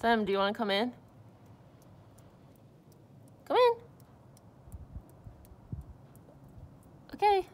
Fem, do you want to come in? Come in. Okay.